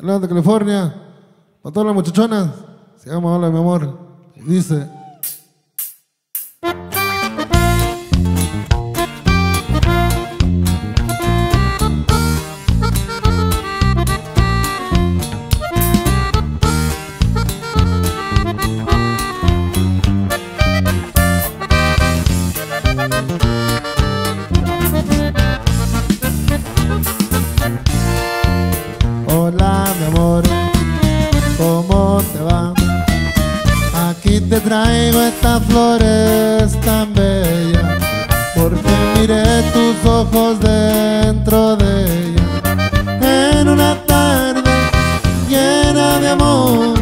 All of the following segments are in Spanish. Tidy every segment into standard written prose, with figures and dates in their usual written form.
Atlanta, de California, para todas las muchachonas, se llama Hola mi amor, y dice: hola mi amor, ¿cómo te va? Aquí te traigo estas flores tan bellas, porque miré tus ojos dentro de ella, en una tarde llena de amor.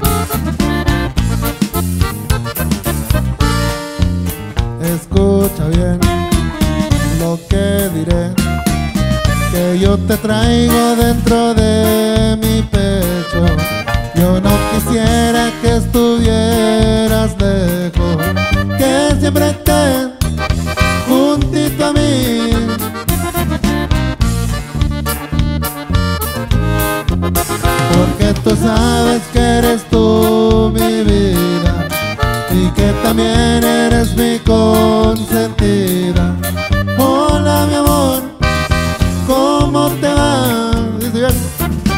Escucha bien lo que diré, que yo te traigo dentro de mi pecho. Yo no quisiera que estuvieras lejos, que siempre estés juntito a mí. Porque tú sabes que eres tú mi vida y que también eres mi consentida. Hola mi amor, ¿cómo te va? Dice bien.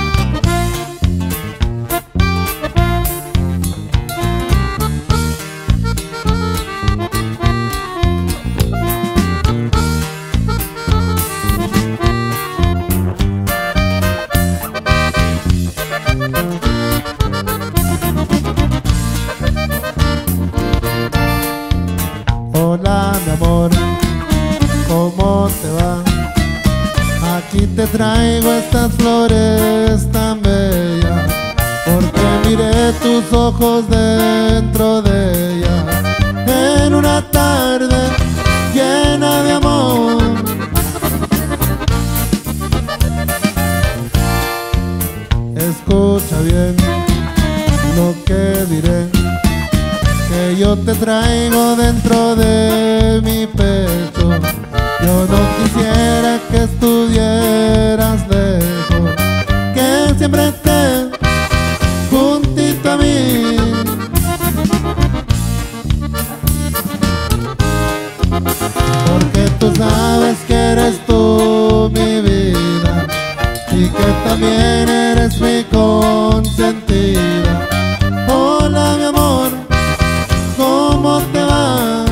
Hola mi amor, ¿cómo te va? Aquí te traigo estas flores tan bellas, porque miré tus ojos dentro de ellas, en una tarde llena de amor. Escucha bien lo que diré, que yo te traigo dentro de mi pecho. Yo no quisiera que estuvieras lejos, que siempre estés juntito a mí. Porque tú sabes que eres tú mi vida y que también eres mi consentida. Hola mi amor, ¿cómo te va?